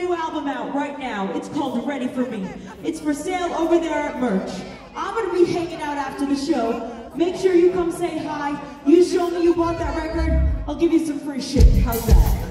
new album out right now. It's called Ready For Me. It's for sale over there at merch. I'm gonna be hanging out after the show. Make sure you come say hi. You show me you bought that record, I'll give you some free shit. How's that?